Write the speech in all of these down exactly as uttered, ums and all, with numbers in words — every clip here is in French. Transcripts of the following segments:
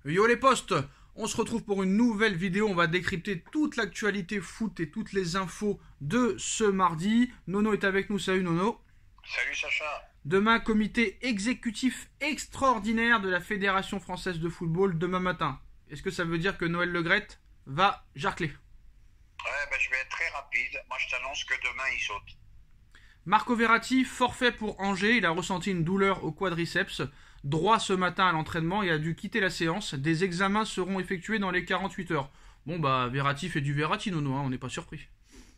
Yo les potes, on se retrouve pour une nouvelle vidéo, on va décrypter toute l'actualité foot et toutes les infos de ce mardi. Nono est avec nous, salut Nono. Salut Sacha. Demain, comité exécutif extraordinaire de la Fédération Française de Football demain matin. Est-ce que ça veut dire que Noël Le Graët va jarcler? Ouais, ben, je vais être très rapide. Moi, je t'annonce que demain, il saute. Marco Verratti, forfait pour Angers. Il a ressenti une douleur au quadriceps droit ce matin à l'entraînement et a dû quitter la séance. Des examens seront effectués dans les quarante-huit heures. Bon, bah, Verratti fait du Verratti, Nono, hein, on n'est pas surpris.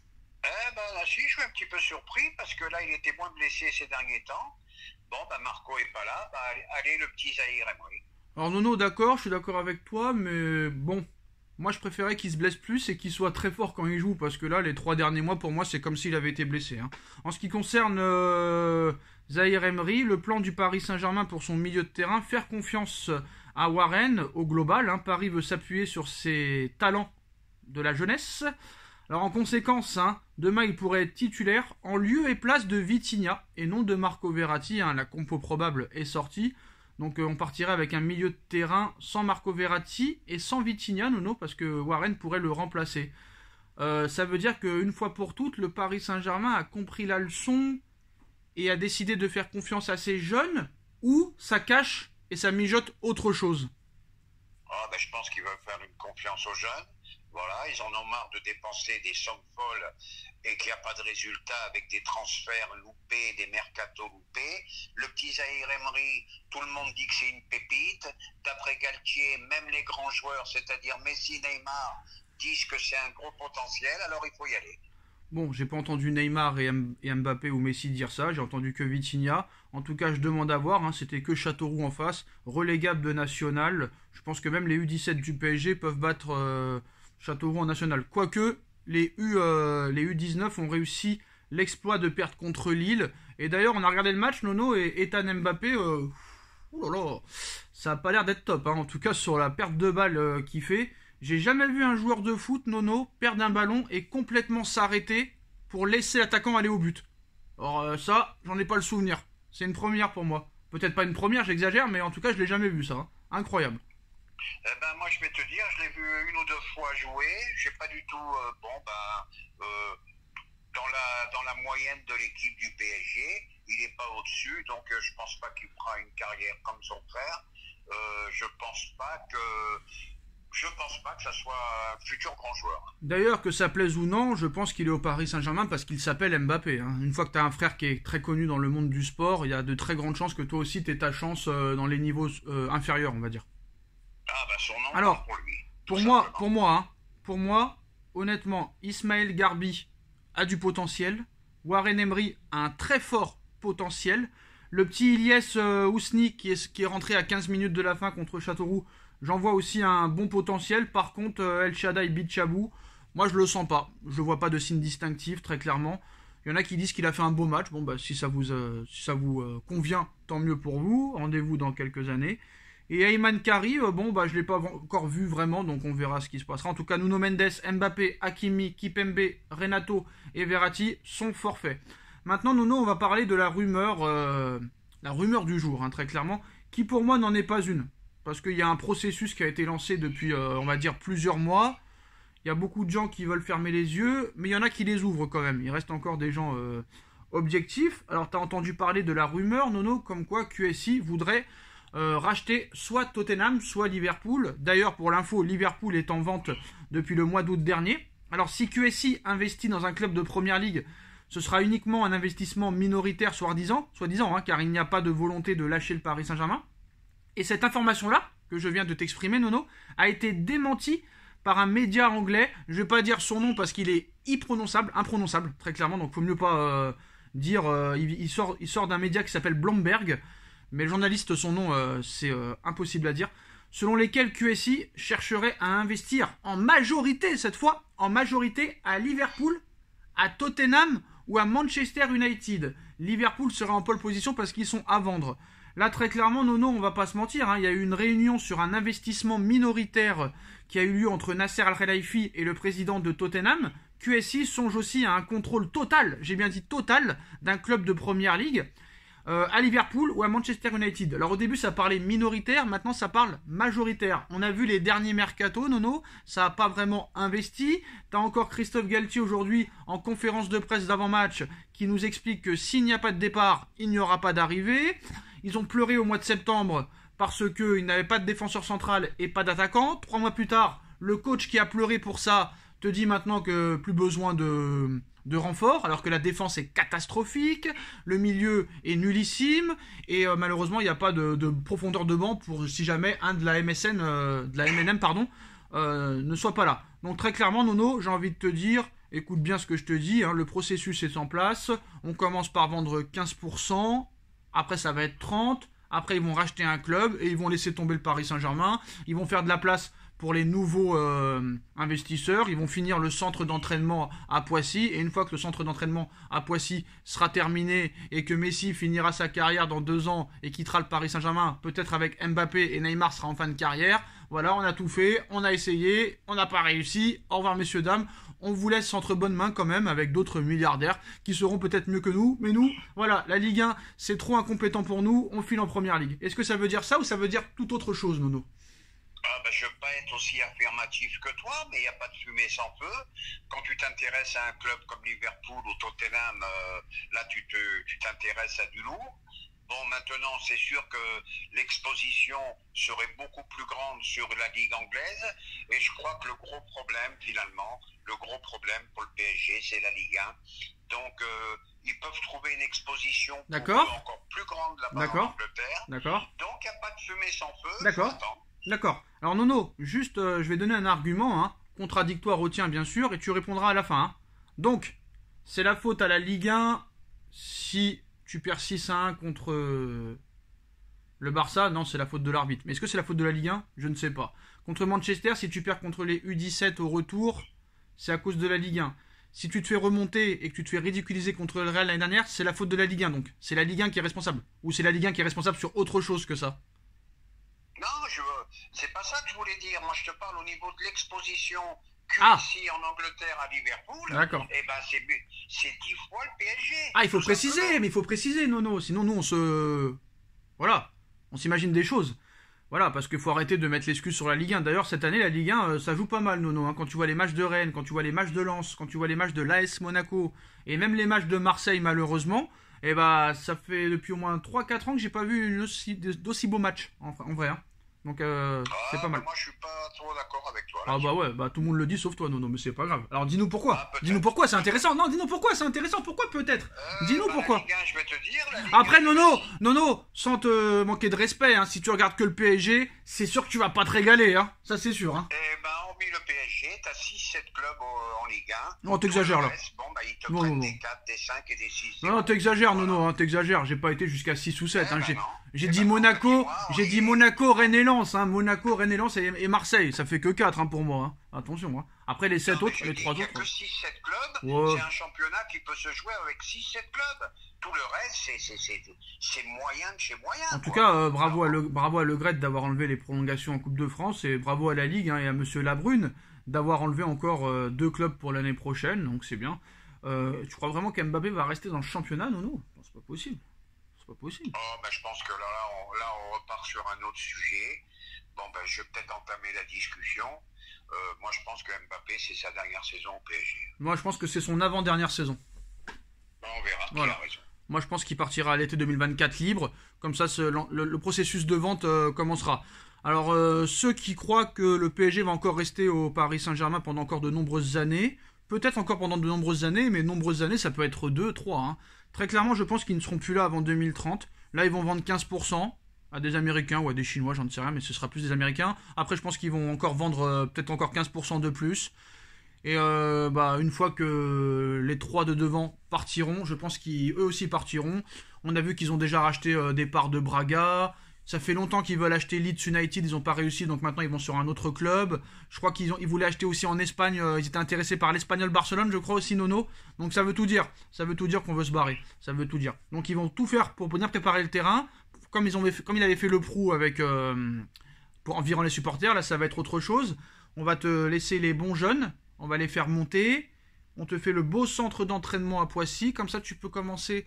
Eh ben, là, si, je suis un petit peu surpris parce que là, il était moins blessé ces derniers temps. Bon, ben, Marco est pas là. Ben, allez, allez, le petit Zahir Emery. Alors, Nono, d'accord, je suis d'accord avec toi, mais bon. Moi, je préférais qu'il se blesse plus et qu'il soit très fort quand il joue, parce que là, les trois derniers mois, pour moi, c'est comme s'il avait été blessé. Hein. En ce qui concerne euh, Zahir Emery, le plan du Paris Saint-Germain pour son milieu de terrain, faire confiance à Warren au global. Hein. Paris veut s'appuyer sur ses talents de la jeunesse. Alors, en conséquence, hein, demain, il pourrait être titulaire en lieu et place de Vitinha et non de Marco Verratti. Hein. La compo probable est sortie. Donc euh, on partirait avec un milieu de terrain sans Marco Verratti et sans Vitinha, Nono, parce que Warren pourrait le remplacer. Euh, ça veut dire qu'une fois pour toutes, le Paris Saint-Germain a compris la leçon et a décidé de faire confiance à ses jeunes, ou ça cache et ça mijote autre chose? Oh, ben, je pense qu'ils veulent faire une confiance aux jeunes. Voilà, ils en ont marre de dépenser des sommes folles et qu'il n'y a pas de résultat avec des transferts loupés, des mercatos loupés. Le petit Zahir Emery, tout le monde dit que c'est une pépite. D'après Galtier, même les grands joueurs, c'est-à-dire Messi, Neymar, disent que c'est un gros potentiel, alors il faut y aller. Bon, j'ai pas entendu Neymar et, M et Mbappé ou Messi dire ça, j'ai entendu que Vitinha. En tout cas, je demande à voir, hein, c'était que Châteauroux en face, relégable de national. Je pense que même les U dix-sept du P S G peuvent battre euh, Châteauroux en national. Quoique, les, U, euh, les U dix-neuf ont réussi l'exploit de perdre contre Lille. Et d'ailleurs, on a regardé le match, Nono, et Ethan Mbappé, euh, oh là là, ça a pas l'air d'être top. Hein. En tout cas, sur la perte de balle euh, qu'il fait. J'ai jamais vu un joueur de foot, Nono, perdre un ballon et complètement s'arrêter pour laisser l'attaquant aller au but. Alors euh, ça, j'en ai pas le souvenir. C'est une première pour moi. Peut-être pas une première, j'exagère, mais en tout cas, je l'ai jamais vu ça. Hein. Incroyable. Eh ben, moi, je vais te dire, je l'ai vu une ou deux fois jouer. J'ai pas du tout, euh, bon, ben, euh, dans la dans la moyenne de l'équipe du P S G, il est pas au-dessus, donc euh, je pense pas qu'il fera une carrière comme son frère. Euh, je pense pas que Je pense pas que ça soit un futur grand joueur. D'ailleurs, que ça plaise ou non, je pense qu'il est au Paris Saint-Germain parce qu'il s'appelle Mbappé. Hein. Une fois que tu as un frère qui est très connu dans le monde du sport, il y a de très grandes chances que toi aussi tu aies ta chance euh, dans les niveaux euh, inférieurs, on va dire. Ah bah son nom Alors, pour lui. Pour moi, pour moi, hein, pour moi, honnêtement, Ismaël Garbi a du potentiel. Warren Emery a un très fort potentiel. Le petit Ilyes euh, Ousni qui est, qui est rentré à quinze minutes de la fin contre Châteauroux, j'en vois aussi un bon potentiel. Par contre, euh, El Shaddai Bichabou, moi je le sens pas. Je vois pas de signe distinctif, très clairement. Il y en a qui disent qu'il a fait un beau match. Bon, bah si ça vous, euh, si ça vous euh, convient, tant mieux pour vous. Rendez-vous dans quelques années. Et Ayman Kari, euh, bon, bah je l'ai pas encore vu vraiment, donc on verra ce qui se passera. En tout cas, Nuno Mendes, Mbappé, Hakimi, Kipembe, Renato et Verratti sont forfaits. Maintenant, Nuno, on va parler de la rumeur, euh, la rumeur du jour, hein, très clairement, qui pour moi n'en est pas une. Parce qu'il y a un processus qui a été lancé depuis, euh, on va dire, plusieurs mois. Il y a beaucoup de gens qui veulent fermer les yeux, mais il y en a qui les ouvrent quand même. Il reste encore des gens euh, objectifs. Alors, tu as entendu parler de la rumeur, Nono, comme quoi Q S I voudrait euh, racheter soit Tottenham, soit Liverpool. D'ailleurs, pour l'info, Liverpool est en vente depuis le mois d'août dernier. Alors, si Q S I investit dans un club de Première Ligue, ce sera uniquement un investissement minoritaire, soi-disant, soi-disant, hein, car il n'y a pas de volonté de lâcher le Paris Saint-Germain. Et cette information-là, que je viens de t'exprimer, Nono, a été démentie par un média anglais. Je ne vais pas dire son nom parce qu'il est imprononçable, imprononçable, très clairement, donc il faut mieux pas euh, dire... Euh, il, il sort, il sort d'un média qui s'appelle Bloomberg, mais le journaliste, son nom, euh, c'est euh, impossible à dire, selon lesquels Q S I chercherait à investir en majorité, cette fois, en majorité à Liverpool, à Tottenham ou à Manchester United. Liverpool sera en pole position parce qu'ils sont à vendre. Là, très clairement, Nono, on va pas se mentir, hein, il y a eu une réunion sur un investissement minoritaire qui a eu lieu entre Nasser Al-Khelaifi et le président de Tottenham. Q S I songe aussi à un contrôle total, j'ai bien dit total, d'un club de Première Ligue. euh, à Liverpool ou à Manchester United. Alors au début ça parlait minoritaire, maintenant ça parle majoritaire. On a vu les derniers mercato, Nono, ça n'a pas vraiment investi. T'as encore Christophe Galtier aujourd'hui en conférence de presse d'avant-match qui nous explique que s'il n'y a pas de départ, il n'y aura pas d'arrivée. Ils ont pleuré au mois de septembre parce qu'ils n'avaient pas de défenseur central et pas d'attaquant. Trois mois plus tard, le coach qui a pleuré pour ça te dit maintenant que plus besoin de... de renfort, alors que la défense est catastrophique, le milieu est nullissime, et euh, malheureusement il n'y a pas de, de profondeur de banc pour si jamais un de la M S N, euh, de la M N M pardon, euh, ne soit pas là. Donc très clairement Nono, j'ai envie de te dire, écoute bien ce que je te dis, hein, le processus est en place, on commence par vendre quinze pour cent, après ça va être trente pour cent, après ils vont racheter un club et ils vont laisser tomber le Paris Saint-Germain, ils vont faire de la place pour les nouveaux euh, investisseurs. Ils vont finir le centre d'entraînement à Poissy. Et une fois que le centre d'entraînement à Poissy sera terminé et que Messi finira sa carrière dans deux ans et quittera le Paris Saint-Germain, peut-être avec Mbappé et Neymar sera en fin de carrière. Voilà, on a tout fait, on a essayé, on n'a pas réussi. Au revoir messieurs, dames. On vous laisse entre bonnes mains quand même avec d'autres milliardaires qui seront peut-être mieux que nous. Mais nous, voilà, la Ligue un, c'est trop incompétent pour nous. On file en première ligue. Est-ce que ça veut dire ça ou ça veut dire tout autre chose, Nono ? Ah ben, je ne veux pas être aussi affirmatif que toi, mais il n'y a pas de fumée sans feu. Quand tu t'intéresses à un club comme Liverpool ou Tottenham, euh, là tu te, tu t'intéresses à du lourd. Bon, maintenant, c'est sûr que l'exposition serait beaucoup plus grande sur la Ligue anglaise. Et je crois que le gros problème, finalement, le gros problème pour le P S G, c'est la Ligue un. Donc, euh, ils peuvent trouver une exposition encore plus grande là-bas en Angleterre. D'accord. Donc, il n'y a pas de fumée sans feu. D'accord. D'accord. Alors Nono, juste, euh, je vais donner un argument, hein, contradictoire au tien bien sûr, et tu répondras à la fin. Hein. Donc, c'est la faute à la Ligue un si tu perds six à un contre euh, le Barça. Non, c'est la faute de l'arbitre. Mais est-ce que c'est la faute de la Ligue un ? Je ne sais pas. Contre Manchester, si tu perds contre les U dix-sept au retour, c'est à cause de la Ligue un. Si tu te fais remonter et que tu te fais ridiculiser contre le Real l'année dernière, c'est la faute de la Ligue un. Donc, c'est la Ligue un qui est responsable. Ou c'est la Ligue un qui est responsable sur autre chose que ça ? Non, je c'est pas ça que je voulais dire. Moi, je te parle au niveau de l'exposition ah. ici en Angleterre à Liverpool. D'accord. Et ben, c'est, c'est dix fois le P S G. Ah, il faut préciser, simplement. mais il faut préciser, Nono. Sinon, nous, on se... Voilà. On s'imagine des choses. Voilà, parce qu'il faut arrêter de mettre l'excuse sur la Ligue un. D'ailleurs, cette année, la Ligue un, euh, ça joue pas mal, Nono. Hein. Quand tu vois les matchs de Rennes, quand tu vois les matchs de Lens, quand tu vois les matchs de l'A S Monaco, et même les matchs de Marseille, malheureusement, et bah, ça fait depuis au moins trois quatre ans que j'ai pas vu une aussi, d'aussi beaux matchs, en, en vrai. Hein. Donc euh, ah, c'est pas mal. Moi je suis pas trop d'accord avec toi. Là, ah bah ouais, bah tout le monde le dit sauf toi, Nono, mais c'est pas grave. Alors dis-nous pourquoi. Ah, dis-nous pourquoi, c'est intéressant. Non, dis-nous pourquoi, c'est intéressant. Pourquoi peut-être euh, dis-nous bah, pourquoi. La Ligue un, je vais te dire, la Ligue Après un, Nono, Nono, sans te manquer de respect, hein, si tu regardes que le P S G, c'est sûr que tu vas pas te régaler, hein. Ça c'est sûr. Hein. Eh ben hormis le P S G, t'as six sept clubs en Ligue un. Non, t'exagères là. Bon bah ils te non, prennent non, des quatre, des cinq et des six. Non, non t'exagères, voilà. Nono, hein, t'exagères. J'ai pas été jusqu'à six ou sept. Eh hein. ben J'ai, non. j'ai eh dit ben Monaco, non, j'ai dit Monaco, Rennes et Lens. Hein. Monaco, Rennes et Lens et, et Marseille. Ça fait que quatre hein, pour moi. Hein. Attention. Hein. Après les sept autres, les trois autres. Il n'y a que six sept clubs. Ouais. C'est un championnat qui peut se jouer avec six sept clubs. Tout le reste, c'est, c'est, c'est, c'est moyen de chez moyen. En tout quoi. cas, euh, bravo, à le, bravo à Le Gret d'avoir enlevé les prolongations en Coupe de France et bravo à la Ligue hein, et à Monsieur Labrune d'avoir enlevé encore euh, deux clubs pour l'année prochaine. Donc c'est bien. Euh, tu crois vraiment qu'Mbappé va rester dans le championnat ? Non, non, c'est pas possible. C'est pas possible. Oh, ben, je pense que là, là, on, là, on repart sur un autre sujet. Bon, ben, je vais peut-être entamer la discussion. Euh, moi, je pense que Mbappé, c'est sa dernière saison au P S G. Moi, je pense que c'est son avant-dernière saison. Ben, on verra. Voilà. Qui a raison. Moi, je pense qu'il partira à l'été deux mille vingt-quatre libre. Comme ça, ce, le, le processus de vente euh, commencera. Alors, euh, ceux qui croient que le P S G va encore rester au Paris Saint-Germain pendant encore de nombreuses années, peut-être encore pendant de nombreuses années, mais nombreuses années, ça peut être deux, trois. Hein. Très clairement, je pense qu'ils ne seront plus là avant deux mille trente. Là, ils vont vendre quinze pour cent à des Américains ou à des Chinois, j'en sais rien, mais ce sera plus des Américains. Après, je pense qu'ils vont encore vendre euh, peut-être encore quinze pour cent de plus. Et euh, bah, une fois que les trois de devant partiront, je pense qu'eux aussi partiront. On a vu qu'ils ont déjà racheté euh, des parts de Braga. Ça fait longtemps qu'ils veulent acheter Leeds United, ils n'ont pas réussi, donc maintenant ils vont sur un autre club. Je crois qu'ils ont, ils voulaient acheter aussi en Espagne, euh, ils étaient intéressés par l'Espagnol Barcelone, je crois aussi, Nono. Donc ça veut tout dire, ça veut tout dire qu'on veut se barrer, ça veut tout dire. Donc ils vont tout faire pour bien préparer le terrain, comme ils, ont fait, comme ils avaient fait le Prou avec, euh, pour environ les supporters, là ça va être autre chose. On va te laisser les bons jeunes, on va les faire monter, on te fait le beau centre d'entraînement à Poissy, comme ça tu peux commencer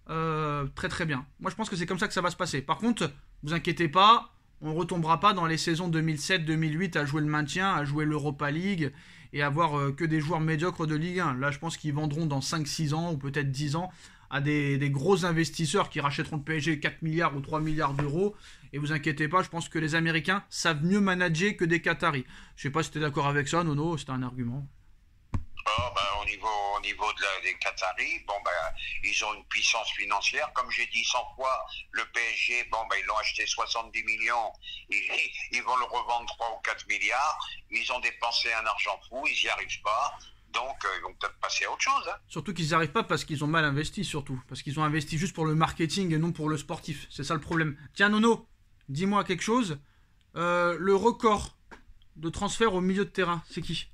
euh, très très bien. Moi je pense que c'est comme ça que ça va se passer. Par contre, vous inquiétez pas, on ne retombera pas dans les saisons deux mille sept deux mille huit à jouer le maintien, à jouer l'Europa League et avoir euh, que des joueurs médiocres de Ligue un. Là je pense qu'ils vendront dans cinq six ans ou peut-être dix ans à des, des gros investisseurs qui rachèteront le P S G quatre milliards ou trois milliards d'euros. Et vous inquiétez pas, je pense que les Américains savent mieux manager que des Qataris. Je sais pas si tu es d'accord avec ça, Nono, c'était un argument. Oh, ben, au niveau, au niveau de la, des Qataris, bon, ben, ils ont une puissance financière. Comme j'ai dit cent fois, le P S G, bon, ben, ils l'ont acheté soixante-dix millions. Ils, ils vont le revendre trois ou quatre milliards. Ils ont dépensé un argent fou, ils n'y arrivent pas. Donc, euh, ils vont peut-être passer à autre chose. Hein. Surtout qu'ils n'y arrivent pas parce qu'ils ont mal investi, surtout. Parce qu'ils ont investi juste pour le marketing et non pour le sportif. C'est ça le problème. Tiens, Nono, dis-moi quelque chose. Euh, le record de transfert au milieu de terrain, c'est qui?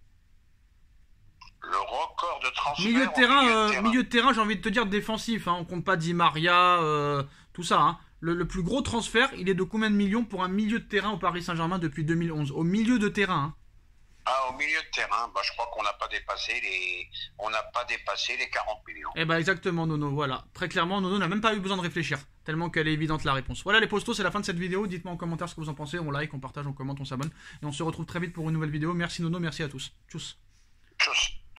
Le record de transfert Milieu de terrain, milieu de euh, terrain. milieu de terrain, j'ai envie de te dire défensif. Hein. On compte pas Di Maria, euh, tout ça. Hein. Le, le plus gros transfert, il est de combien de millions pour un milieu de terrain au Paris Saint-Germain depuis deux mille onze? Au milieu de terrain. Hein. Ah, au milieu de terrain, bah, je crois qu'on n'a pas dépassé les, on n'a pas dépassé les quarante millions. Eh ben exactement, Nono. Voilà. Très clairement, Nono n'a même pas eu besoin de réfléchir. Tellement qu'elle est évidente la réponse. Voilà les postos, c'est la fin de cette vidéo. Dites-moi en commentaire ce que vous en pensez. On like, on partage, on commente, on s'abonne. Et on se retrouve très vite pour une nouvelle vidéo. Merci Nono, merci à tous. Tchuss.